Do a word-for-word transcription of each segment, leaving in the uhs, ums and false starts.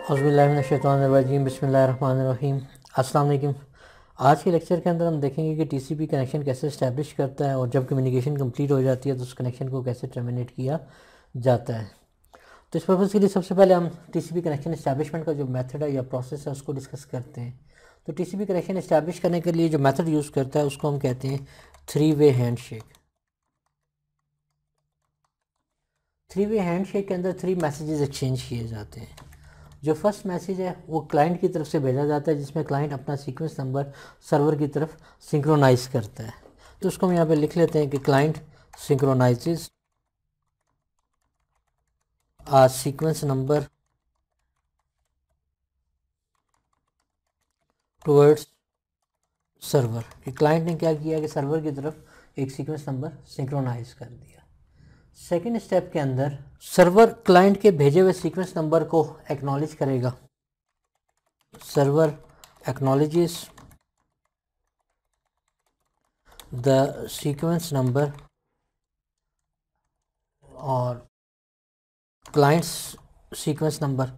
औज़ुबिल्लाहिमिनश्शैतानिर्रजीम बिस्मिल्लाहिर्रहमानिर्रहीम। अस्सलाम वालेकुम। आज के लेक्चर के अंदर हम देखेंगे कि टीसीपी कनेक्शन कैसे इस्टेब्लिश करता है और जब कम्युनिकेशन कंप्लीट हो जाती है तो उस कनेक्शन को कैसे टर्मिनेट किया जाता है। तो इस पर्पज़ के लिए सबसे पहले हम टीसीपी कनेक्शन इस्टेब्लिशमेंट का जो मेथड है या प्रोसेस है उसको डिस्कस करते हैं। तो टीसीपी कनेक्शन इस्टेब्लिश करने के लिए जो मेथड यूज़ करता है उसको हम कहते हैं three way handshake. Three way handshake के अंदर थ्री मैसेजेस एक्सचेंज किए जाते हैं। जो फर्स्ट मैसेज है वो क्लाइंट की तरफ से भेजा जाता है जिसमें क्लाइंट अपना सीक्वेंस नंबर सर्वर की तरफ सिंक्रोनाइज करता है। तो उसको हम यहाँ पे लिख लेते हैं कि client synchronizes a sequence number towards server. कि क्लाइंट ने क्या किया कि सर्वर की तरफ एक सीक्वेंस नंबर सिंक्रोनाइज कर दिया। सेकेंड स्टेप के अंदर सर्वर क्लाइंट के भेजे हुए सीक्वेंस नंबर को एक्नॉलेज करेगा। Server acknowledges the sequence number और client's sequence number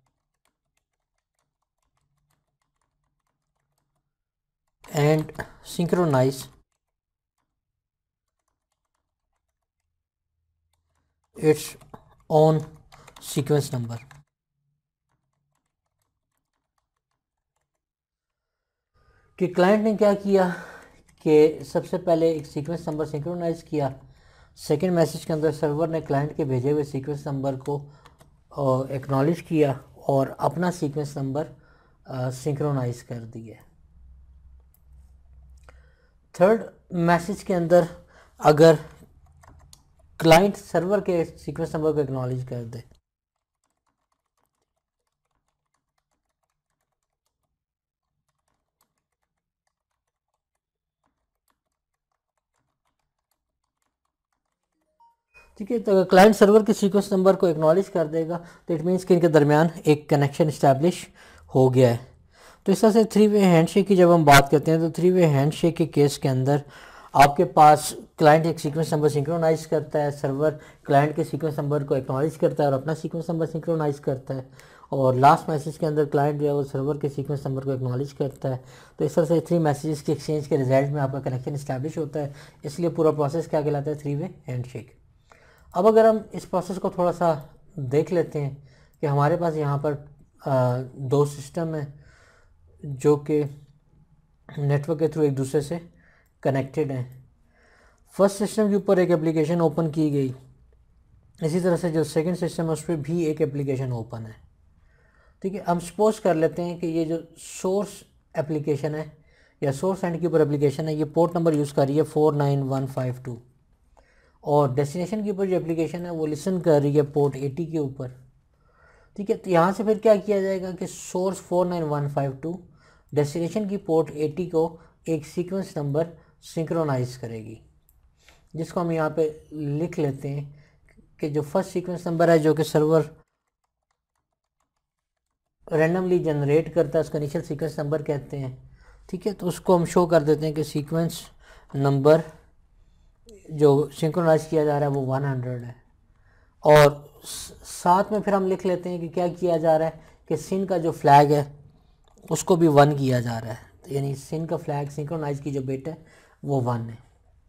and synchronize its own sequence number. कि क्लाइंट ने क्या किया कि सबसे पहले एक सीक्वेंस नंबर सिंक्रोनाइज किया। सेकेंड मैसेज के अंदर सर्वर ने क्लाइंट के भेजे हुए सीक्वेंस नंबर को एक्नॉलेज किया और अपना सीक्वेंस नंबर सिंक्रोनाइज कर दिया। थर्ड मैसेज के अंदर अगर क्लाइंट सर्वर के सीक्वेंस नंबर को एक्नॉलेज कर दे ठीक है, तो अगर क्लाइंट सर्वर के सीक्वेंस नंबर को एक्नॉलेज कर देगा तो इट मीन्स कि इनके दरमियान एक कनेक्शन इस्टेब्लिश हो गया है। तो इस तरह से थ्री वे हैंडशेक की जब हम बात करते हैं तो थ्री वे हैंडशेक के केस के अंदर आपके पास क्लाइंट एक सीक्वेंस नंबर सिंक्रोनाइज करता है, सर्वर क्लाइंट के सीक्वेंस नंबर को एक्नॉलेज करता है और अपना सीक्वेंस नंबर सिंक्रोनाइज करता है, और लास्ट मैसेज के अंदर क्लाइंट जो है वो सर्वर के सीक्वेंस नंबर को एक्नॉलेज करता है। तो इस तरह से थ्री मैसेजेस के एक्सचेंज के रिजल्ट में आपका कनेक्शन इस्टेब्लिश होता है। इसलिए पूरा प्रोसेस क्या कहलाता है, थ्री वे हैंडशेक। अब अगर हम इस प्रोसेस को थोड़ा सा देख लेते हैं कि हमारे पास यहाँ पर आ, दो सिस्टम हैं जो कि नेटवर्क के थ्रू एक दूसरे से कनेक्टेड हैं। फर्स्ट सिस्टम के ऊपर एक एप्लीकेशन ओपन की गई, इसी तरह से जो सेकंड सिस्टम है उस पर भी एक एप्लीकेशन ओपन है। ठीक है, हम सपोज कर लेते हैं कि ये जो सोर्स एप्लीकेशन है या सोर्स एंड के ऊपर एप्लीकेशन है ये पोर्ट नंबर यूज़ कर रही है four nine one five two, और डेस्टिनेशन के ऊपर जो एप्लीकेशन है वो लिसन कर रही है पोर्ट एटी के ऊपर। ठीक है, तो यहाँ से फिर क्या किया जाएगा कि source four nine one five two destination की पोर्ट एटी को एक सीक्वेंस नंबर सिंक्रोनाइज करेगी, जिसको हम यहाँ पे लिख लेते हैं कि जो फर्स्ट सीक्वेंस नंबर है जो कि सर्वर रैंडमली जनरेट करता है उसका इनिशियल सीक्वेंस नंबर कहते हैं। ठीक है, तो उसको हम शो कर देते हैं कि सीक्वेंस नंबर जो सिंक्रोनाइज किया जा रहा है वो वन हंड्रेड है, और साथ में फिर हम लिख लेते हैं कि क्या किया जा रहा है कि सिन का जो फ्लैग है उसको भी वन किया जा रहा है। तो यानी सिन का फ्लैग सिंक्रोनाइज की जो बिट है वो वन है।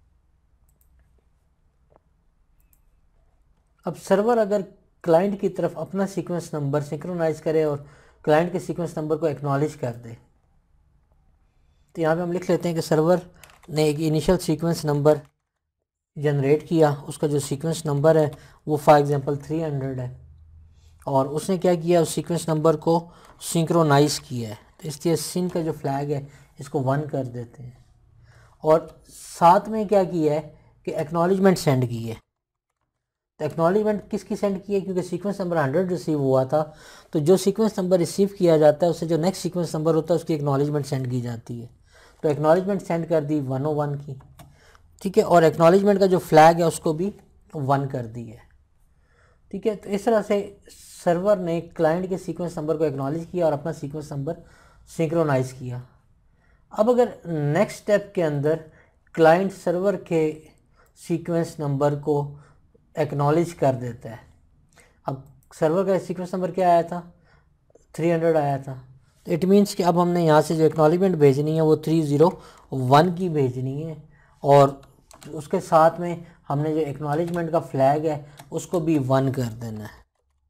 अब सर्वर अगर क्लाइंट की तरफ अपना सीक्वेंस नंबर सिंक्रोनाइज करे और क्लाइंट के सीक्वेंस नंबर को एक्नॉलेज कर दे, तो यहाँ पे हम लिख लेते हैं कि सर्वर ने एक इनिशियल सीक्वेंस नंबर जनरेट किया, उसका जो सीक्वेंस नंबर है वो फॉर एग्जांपल थ्री हंड्रेड है, और उसने क्या किया उस सीक्वेंस नंबर को सिंक्रोनाइज किया है। तो इसलिए सिन का जो फ्लैग है इसको वन कर देते हैं, और साथ में क्या किया है कि एक्नॉलेजमेंट सेंड की है। तो एक्नॉलेजमेंट किसकी सेंड की है, क्योंकि सीक्वेंस नंबर हंड्रेड रिसीव हुआ था, तो जो सीक्वेंस नंबर रिसीव किया जाता है उससे जो नेक्स्ट सीक्वेंस नंबर होता है उसकी एक्नॉलेजमेंट सेंड की जाती है। तो एक्नॉलेजमेंट सेंड कर दी वन ओ वन की। ठीक है, और एक्नॉलेजमेंट का जो फ्लैग है उसको भी वन कर दी है। ठीक है, तो इस तरह से सर्वर ने क्लाइंट के सीक्वेंस नंबर को एक्नॉलेज किया और अपना सीक्वेंस नंबर सिंक्रोनाइज किया। अब अगर नेक्स्ट स्टेप के अंदर क्लाइंट सर्वर के सीक्वेंस नंबर को एक्नॉलेज कर देता है, अब सर्वर का सीक्वेंस नंबर क्या आया था, थ्री हंड्रेड आया था। तो इट मीन्स कि अब हमने यहाँ से जो एक्नॉलेजमेंट भेजनी है वो थ्री ज़ीरो वन की भेजनी है, और उसके साथ में हमने जो एक्नॉलेजमेंट का फ्लैग है उसको भी वन कर देना है।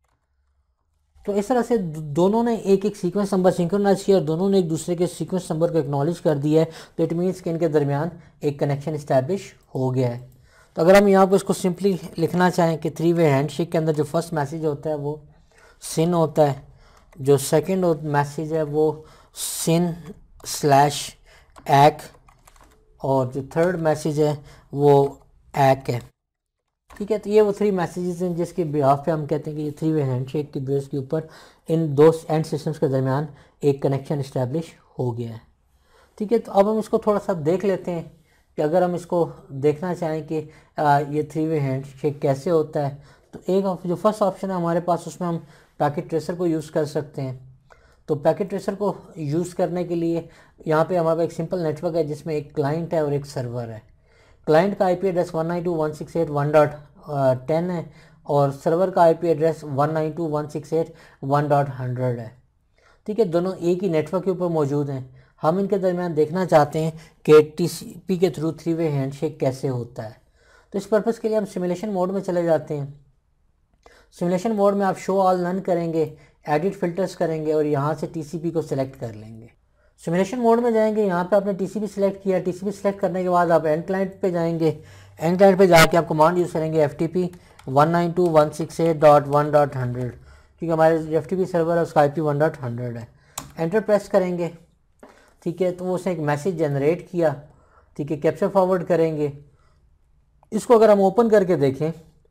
तो इस तरह से दोनों ने एक एक सीक्वेंस नंबर सिंक्रोनाइज किया और दोनों ने एक दूसरे के सीक्वेंस नंबर को एक्नॉलेज कर दिया है। तो इट मीन्स कि इनके दरमियान एक कनेक्शन इस्टेब्लिश हो गया है। तो अगर हम यहाँ पर इसको सिंपली लिखना चाहें कि थ्री वे हैंडशेक के अंदर जो फर्स्ट मैसेज होता है वो सिन होता है, जो सेकेंड मैसेज है वो सिन स्लैश एक, और जो थर्ड मैसेज है वो एक है। ठीक है, तो ये वो थ्री मैसेजेस हैं जिसके बिहाफ पे हम कहते हैं कि ये थ्री वे हैंडशेक की बेस के ऊपर इन दो एंड सिस्टम्स के दरमियान एक कनेक्शन इस्टेब्लिश हो गया है। ठीक है, तो अब हम इसको थोड़ा सा देख लेते हैं कि अगर हम इसको देखना चाहें कि आ, ये थ्री वे हैंडशेक कैसे होता है, तो एक जो फर्स्ट ऑप्शन है हमारे पास उसमें हम पैकेट ट्रेसर को यूज़ कर सकते हैं। तो पैकेट ट्रेसर को यूज़ करने के लिए यहाँ पे हमारे पास एक सिंपल नेटवर्क है जिसमें एक क्लाइंट है और एक सर्वर है। क्लाइंट का IP address one nine two one six eight one dot ten है और सर्वर का IP address one nine two one six eight one dot hundred है। ठीक है, दोनों एक ही नेटवर्क के ऊपर मौजूद हैं। हम इनके दरमियान देखना चाहते हैं कि टीसीपी के थ्रू थ्री वे हैंडशेक कैसे होता है। तो इस पर्पज़ के लिए हम सिमुलेशन मोड में चले जाते हैं। सिमुलेशन मोड में आप शो ऑल नन करेंगे, एडिट फिल्टर्स करेंगे और यहाँ से टीसीपी को सिलेक्ट कर लेंगे। सिमुलेशन मोड में जाएंगे, यहाँ पे आपने टीसीपी सिलेक्ट किया। टीसीपी सिलेक्ट करने के बाद आप एंड क्लाइंट पे जाएंगे। एंड क्लाइंट पे जाके आप कमांड यूज़ करेंगे F T P one nine two one six eight dot one dot hundred, क्योंकि हमारे एफ टी पी सर्वर है उसका I P one dot hundred है। एंटर प्रेस करेंगे। ठीक है, तो वो उसने एक मैसेज जनरेट किया। ठीक है, कैप्चर फॉरवर्ड करेंगे। इसको अगर हम ओपन करके देखें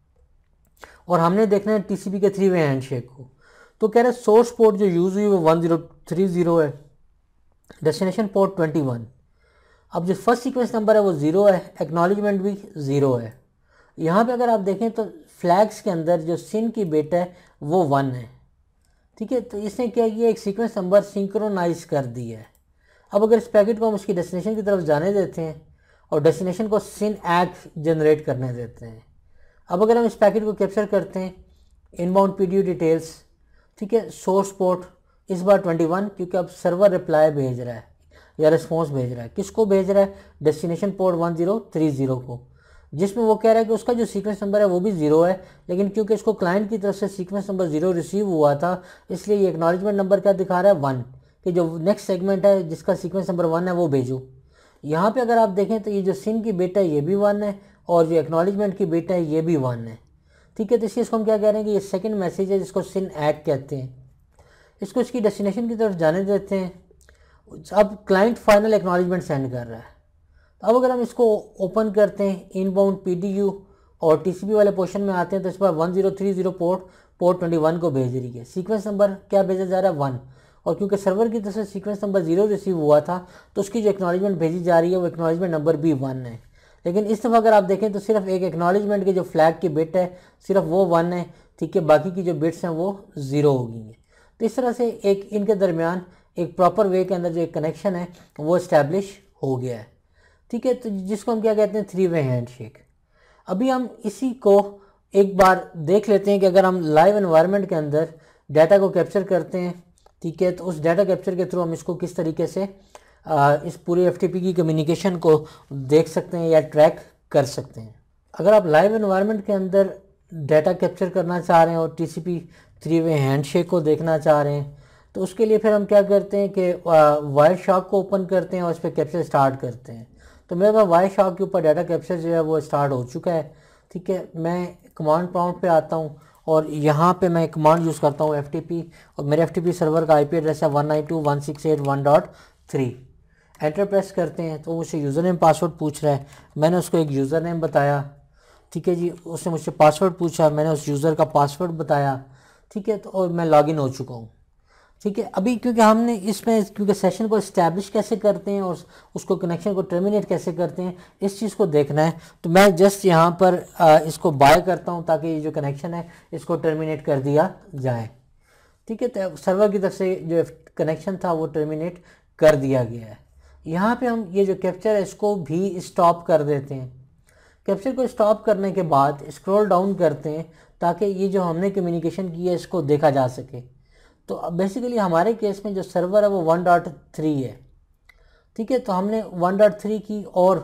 और हमने देखना है टीसीपी के थ्री वे हैंडशेक को, तो कह रहे सोर्स पोर्ट जो यूज़ हुई वो वन ज़ीरो थ्री ज़ीरो है, डेस्टिनेशन पोर्ट ट्वेंटी वन। अब जो फर्स्ट सीक्वेंस नंबर है वो ज़ीरो है, एक्नॉलेजमेंट भी ज़ीरो है। यहाँ पे अगर आप देखें तो फ्लैग्स के अंदर जो सिन की बिट है वो वन है। ठीक है, तो इसने क्या किया, एक सीक्वेंस नंबर सिंक्रोनाइज कर दिया है। अब अगर इस पैकेट को हम उसकी डेस्टिनेशन की तरफ जाने देते हैं और डेस्टिनेशन को सिन एक जनरेट करने देते हैं। अब अगर हम इस पैकेट को कैप्चर करते हैं, इनबाउंड पीडीयू डिटेल्स, ठीक है, सोर्स पोर्ट इस बार ट्वेंटी वन, क्योंकि अब सर्वर रिप्लाई भेज रहा है या रिस्पॉन्स भेज रहा है। किसको भेज रहा है, destination port one zero three zero को, जिसमें वो कह रहा है कि उसका जो सीक्वेंस नंबर है वो भी ज़ीरो है, लेकिन क्योंकि इसको क्लाइंट की तरफ से सीक्वेंस नंबर ज़ीरो रिसीव हुआ था इसलिए ये एक्नॉलेजमेंट नंबर क्या दिखा रहा है, वन, कि जो नेक्स्ट सेगमेंट है जिसका सीक्वेंस नंबर वन है वो भेजो। यहाँ पे अगर आप देखें तो ये जो सिन की बिट है ये भी वन है और जो एक्नॉलेजमेंट की बिट है ये भी वन है। ठीक है, तो इसलिए इसको हम क्या कह रहे हैं कि ये सेकंड मैसेज है जिसको सिन एक कहते हैं। इसको इसकी डेस्टिनेशन की तरफ जाने देते हैं। अब क्लाइंट फाइनल एक्नॉलेजमेंट सेंड कर रहा है। तो अब अगर हम इसको ओपन करते हैं, इनबाउंड पीडीयू और टीसीपी वाले पोर्शन में आते हैं, तो इस पर one zero three zero port port twenty one को भेज रही है। सीक्वेंस नंबर क्या भेजा जा रहा है, वन, और क्योंकि सर्वर की तरफ से सीक्वेंस नंबर ज़ीरो रिसीव हुआ था तो उसकी जो एक्नॉलेजमेंट भेजी जा रही है वो एक्नॉलेजमेंट नंबर भी वन है। लेकिन इस दफ़ा अगर आप देखें तो सिर्फ एक एक्नॉलेजमेंट के जो फ्लैग की बिट है सिर्फ वो वन है। ठीक है, बाकी की जो बिट्स हैं वो ज़ीरो हो गई हैं। तो इस तरह से एक इनके दरमियान एक प्रॉपर वे के अंदर जो एक कनेक्शन है वो इस्टेब्लिश हो गया है। ठीक है, तो जिसको हम क्या कहते हैं, थ्री वे हैंडशेक। अभी हम इसी को एक बार देख लेते हैं कि अगर हम लाइव एनवायरनमेंट के अंदर डाटा को कैप्चर करते हैं, ठीक है, तो उस डाटा कैप्चर के थ्रू हम इसको किस तरीके से आ, इस पूरे एफ टी पी की कम्युनिकेशन को देख सकते हैं या ट्रैक कर सकते हैं। अगर आप लाइव एनवायरनमेंट के अंदर डाटा कैप्चर करना चाह रहे हैं और T C P three way handshake को देखना चाह रहे हैं तो उसके लिए फिर हम क्या करते हैं कि वायर शॉक को ओपन करते हैं और इस पर कैप्चर स्टार्ट करते हैं। तो मेरे पास वायर शॉक के ऊपर डाटा कैप्चर जो है वो स्टार्ट हो चुका है। ठीक है, मैं कमांड प्रॉम्प्ट पे आता हूँ और यहाँ पे मैं कमांड यूज़ करता हूँ एफ टी पी, और मेरे एफ टी पी सर्वर का आई पी एड्रेस है one nine two one six eight one dot three. Enter press करते हैं तो मुझसे यूज़र नेम पासवर्ड पूछ रहा है। मैंने उसको एक यूज़र नेम बताया। ठीक है जी, उसने मुझसे पासवर्ड पूछा, मैंने उस यूज़र का पासवर्ड बताया। ठीक है, तो और मैं लॉगिन हो चुका हूँ। ठीक है, अभी क्योंकि हमने इसमें क्योंकि सेशन को इस्टेब्लिश कैसे करते हैं और उसको कनेक्शन को टर्मिनेट कैसे करते हैं इस चीज़ को देखना है, तो मैं जस्ट यहाँ पर आ, इसको बाय करता हूँ ताकि ये जो कनेक्शन है इसको टर्मिनेट कर दिया जाए। ठीक है, तो सर्वर की तरफ से जो कनेक्शन था वो टर्मिनेट कर दिया गया है। यहाँ पे हम ये जो कैप्चर है इसको भी स्टॉप कर देते हैं। कैप्चर को स्टॉप करने के बाद स्क्रॉल डाउन करते हैं ताकि ये जो हमने कम्युनिकेशन की है इसको देखा जा सके। तो बेसिकली हमारे केस में जो सर्वर है वो वन डॉट थ्री है, ठीक है। तो हमने वन डॉट थ्री की और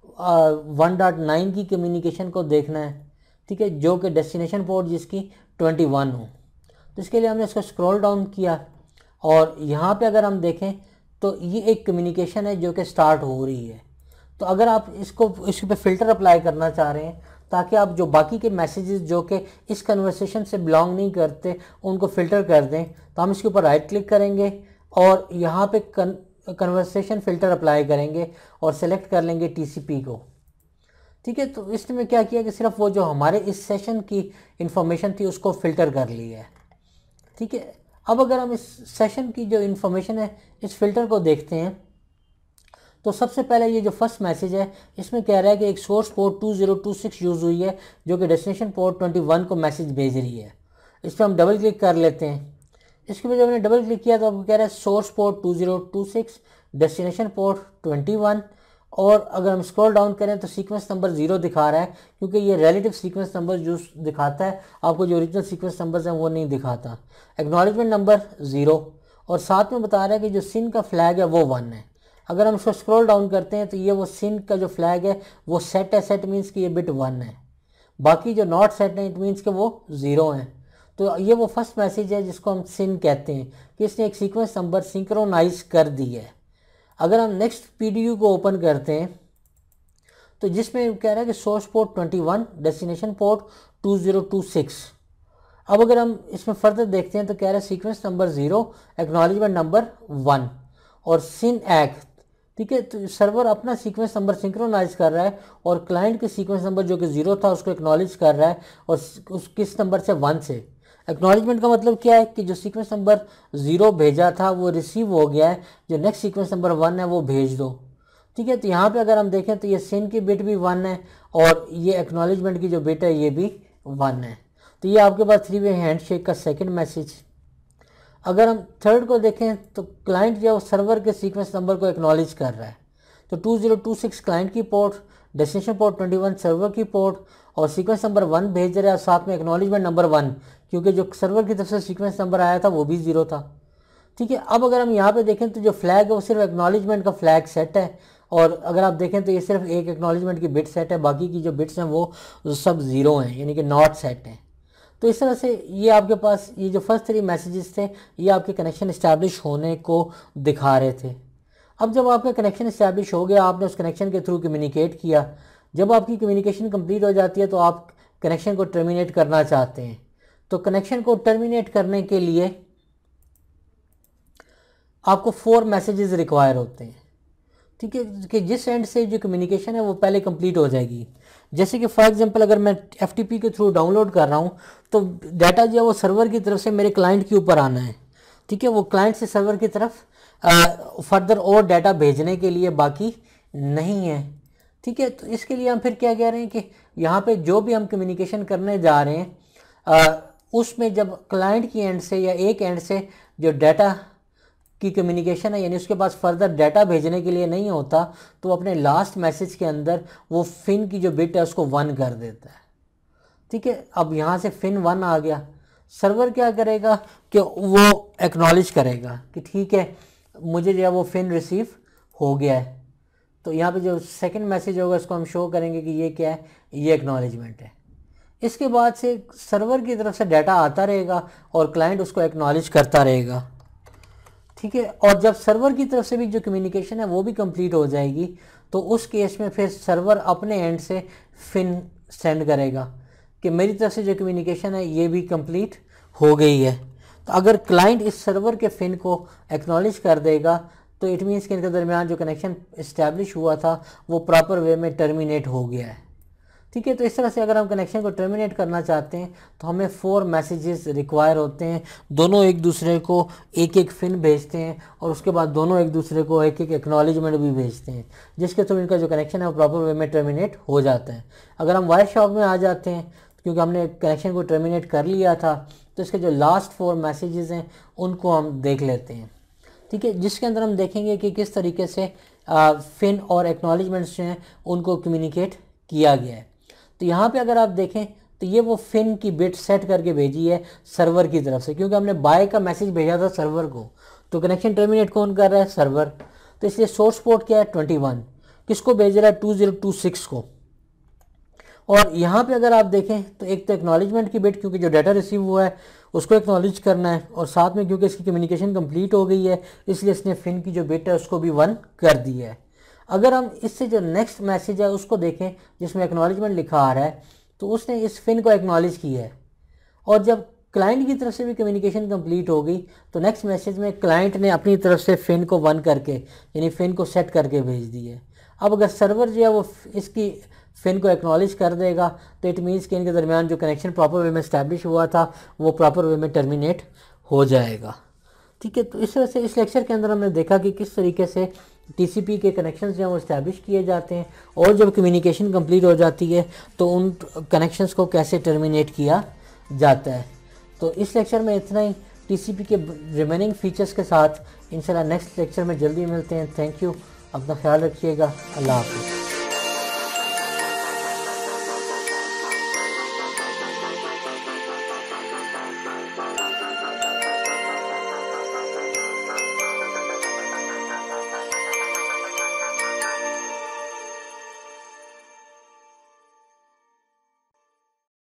वन डॉट नाइन की कम्युनिकेशन को देखना है, ठीक है, जो कि डेस्टिनेशन पोर्ट जिसकी ट्वेंटी वन हो। तो इसके लिए हमने इसको स्क्रॉल डाउन किया और यहाँ पे अगर हम देखें तो ये एक कम्युनिकेशन है जो कि स्टार्ट हो रही है। तो अगर आप इसको इस पे फ़िल्टर अप्लाई करना चाह रहे हैं ताकि आप जो बाकी के मैसेजेस जो कि इस कन्वर्सेशन से बिलोंग नहीं करते उनको फ़िल्टर कर दें, तो हम इसके ऊपर राइट क्लिक करेंगे और यहाँ पे कन्वर्सेशन फ़िल्टर अप्लाई करेंगे और सेलेक्ट कर लेंगे टीसीपी को, ठीक है। तो इसमें क्या किया कि सिर्फ वो जो हमारे इस सेशन की इंफॉर्मेशन थी उसको फ़िल्टर कर लिया है, ठीक है। अब अगर हम इस सेशन की जो इंफॉर्मेशन है इस फ़िल्टर को देखते हैं तो सबसे पहले ये जो फर्स्ट मैसेज है इसमें कह रहा है कि एक source port two zero two six use हुई है जो कि डेस्टिनेशन पोर्ट ट्वेंटी वन को मैसेज भेज रही है। इस पर हम डबल क्लिक कर लेते हैं। इसके बाद जब हमने डबल क्लिक किया तो आपको कह रहा है source port two zero two six destination port twenty one, और अगर हम स्क्रॉल डाउन करें तो सीक्वेंस नंबर ज़ीरो दिखा रहा है क्योंकि ये रिलेटिव सीक्वेंस नंबर जो दिखाता है, आपको जो ओरिजिनल सीक्वेंस नंबर्स हैं वो नहीं दिखाता। एक्नॉलेजमेंट नंबर ज़ीरो और साथ में बता रहा है कि जो सिन का फ्लैग है वो वन है। अगर हम इसको स्क्रॉल डाउन करते हैं तो ये वो सिन का जो फ्लैग है वो सेट है, सेट मीन्स कि ये बिट वन है, बाकी जो नॉट सेट है इट मीन्स कि वो ज़ीरो है। तो ये वो फर्स्ट मैसेज है जिसको हम सिन कहते हैं कि इसने एक सीक्वेंस नंबर सिंक्रोनाइज कर दी है। अगर हम नेक्स्ट पीडीयू को ओपन करते हैं तो जिसमें कह रहा है कि source port twenty one destination port two zero two six. अब अगर हम इसमें फर्दर देखते हैं तो कह रहा है sequence number zero, acknowledgement number one और सिन एक्, ठीक है। तो सर्वर अपना सीक्वेंस नंबर सिंक्रोनाइज कर रहा है और क्लाइंट के सीक्वेंस नंबर जो कि ज़ीरो था उसको एक्नॉलेज कर रहा है और उस किस नंबर से वन से। एक्नॉलेजमेंट का मतलब क्या है कि जो सीक्वेंस नंबर ज़ीरो भेजा था वो रिसीव हो गया है, जो नेक्स्ट सीक्वेंस नंबर वन है वो भेज दो, ठीक है। तो यहाँ पे अगर हम देखें तो ये सिन की बिट भी वन है और ये एक्नॉलेजमेंट की जो बिट है ये भी वन है। तो ये आपके पास थ्री वे हैंडशेक का सेकंड मैसेज। अगर हम थर्ड को देखें तो क्लाइंट जो सर्वर के सीक्वेंस नंबर को एक्नॉलेज कर रहा है, तो two zero two six client की port, destination port twenty one server की पोर्ट और सीक्वेंस नंबर वन भेज रहा है, साथ में एक्नॉलेजमेंट नंबर वन क्योंकि जो सर्वर की तरफ से सीक्वेंस नंबर आया था वो भी ज़ीरो था, ठीक है। अब अगर हम यहाँ पे देखें तो जो फ्लैग है वो सिर्फ एक्नॉलेजमेंट का फ्लैग सेट है और अगर आप देखें तो ये सिर्फ एक एक्नॉलेजमेंट की बिट सेट है, बाकी की जो बिट्स हैं वो सब ज़ीरो हैं यानी कि नॉट सेट हैं। तो इस तरह से ये आपके पास ये जो फर्स्ट थ्री मैसेजेस थे ये आपके कनेक्शन इस्टेब्लिश होने को दिखा रहे थे। अब जब आपका कनेक्शन इस्टेब्लिश हो गया, आपने उस कनेक्शन के थ्रू कम्युनिकेट किया, जब आपकी कम्युनिकेशन कंप्लीट हो जाती है तो आप कनेक्शन को टर्मिनेट करना चाहते हैं। तो कनेक्शन को टर्मिनेट करने के लिए आपको फोर मैसेजेस रिक्वायर होते हैं, ठीक है, कि जिस एंड से जो कम्युनिकेशन है वो पहले कंप्लीट हो जाएगी। जैसे कि फॉर एग्जांपल अगर मैं एफटीपी के थ्रू डाउनलोड कर रहा हूँ तो डाटा जो है वो सर्वर की तरफ से मेरे क्लाइंट के ऊपर आना है, ठीक है, वो क्लाइंट से सर्वर की तरफ फर्दर और डाटा भेजने के लिए बाकी नहीं है, ठीक है। तो इसके लिए हम फिर क्या कह रहे हैं कि यहाँ पे जो भी हम कम्युनिकेशन करने जा रहे हैं आ, उसमें जब क्लाइंट की एंड से या एक एंड से जो डाटा की कम्युनिकेशन है यानी उसके पास फर्दर डाटा भेजने के लिए नहीं होता तो अपने लास्ट मैसेज के अंदर वो फिन की जो बिट है उसको वन कर देता है, ठीक है। अब यहाँ से फिन वन आ गया, सर्वर क्या करेगा कि वो एक्नॉलेज करेगा कि ठीक है मुझे जो है वो फिन रिसीव हो गया है। तो यहाँ पे जो सेकंड मैसेज होगा उसको हम शो करेंगे कि ये क्या है, ये एक्नॉलेजमेंट है। इसके बाद से सर्वर की तरफ से डाटा आता रहेगा और क्लाइंट उसको एक्नॉलेज करता रहेगा, ठीक है। और जब सर्वर की तरफ से भी जो कम्युनिकेशन है वो भी कंप्लीट हो जाएगी तो उस केस में फिर सर्वर अपने एंड से फिन सेंड करेगा कि मेरी तरफ से जो कम्युनिकेशन है ये भी कंप्लीट हो गई है। तो अगर क्लाइंट इस सर्वर के फिन को एक्नॉलेज कर देगा तो इट मीन्स कि इनके दरमियान जो कनेक्शन इस्टेब्लिश हुआ था वो प्रॉपर वे में टर्मिनेट हो गया है, ठीक है। तो इस तरह से अगर हम कनेक्शन को टर्मिनेट करना चाहते हैं तो हमें फोर मैसेजेस रिक्वायर होते हैं, दोनों एक दूसरे को एक एक फिन भेजते हैं और उसके बाद दोनों एक दूसरे को एक एक एक्नॉलेजमेंट भी भेजते हैं जिसके थ्रू इनका जो कनेक्शन है वो प्रॉपर वे में टर्मिनेट हो जाता है। अगर हम वायर शॉक में आ जाते हैं क्योंकि हमने कनेक्शन को टर्मिनेट कर लिया था तो इसके जो लास्ट फोर मैसेजेस हैं उनको हम देख लेते हैं, ठीक है, जिसके अंदर हम देखेंगे कि किस तरीके से फिन और एक्नॉलेजमेंट्स जो हैं उनको कम्युनिकेट किया गया है। तो यहाँ पे अगर आप देखें तो ये वो फिन की बिट सेट करके भेजी है सर्वर की तरफ से, क्योंकि हमने बाय का मैसेज भेजा था सर्वर को, तो कनेक्शन टर्मिनेट कौन कर रहा है? सर्वर। तो इसलिए सोर्स पोर्ट क्या है? Twenty one. किसको भेज रहा है? टू ज़ीरो टू सिक्स को। और यहाँ पे अगर आप देखें तो एक तो एक्नॉलेजमेंट की बिट, क्योंकि जो डाटा रिसीव हुआ है उसको एक्नॉलेज करना है, और साथ में क्योंकि इसकी कम्युनिकेशन कंप्लीट हो गई है इसलिए इसने फिन की जो बिट है उसको भी वन कर दी है। अगर हम इससे जो नेक्स्ट मैसेज है उसको देखें जिसमें एक्नॉलेजमेंट लिखा आ रहा है, तो उसने इस फिन को एक्नॉलेज किया है, और जब क्लाइंट की तरफ से भी कम्युनिकेशन कंप्लीट हो गई तो नेक्स्ट मैसेज में क्लाइंट ने अपनी तरफ से फिन को वन करके, यानी फिन को सेट करके भेज दी है। अब अगर सर्वर जो है वो इसकी फिन को एक्नॉलेज कर देगा तो इट मीन्स कि इनके दरमियान जो कनेक्शन प्रॉपर वे में इस्टेब्लिश हुआ था वो प्रॉपर वे में टर्मिनेट हो जाएगा। ठीक है, तो इस तरह से इस लेक्चर के अंदर हमने देखा कि किस तरीके से टीसीपी के कनेक्शंस जो हैं वो इस्टेब्लिश किए जाते हैं, और जब कम्युनिकेशन कंप्लीट हो जाती है तो उन कनेक्शंस को कैसे टर्मिनेट किया जाता है। तो इस लेक्चर में इतना ही। टीसीपी के रिमेनिंग फीचर्स के साथ इंशाल्लाह नेक्स्ट लेक्चर में जल्दी मिलते हैं। थैंक यू, अपना ख्याल रखिएगा। अल्लाह हाफ़िज़।